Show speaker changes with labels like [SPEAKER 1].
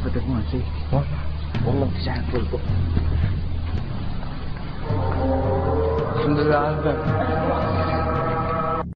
[SPEAKER 1] فتك ما نسيت والله انت جاي تلطف. الحمد لله على الباب.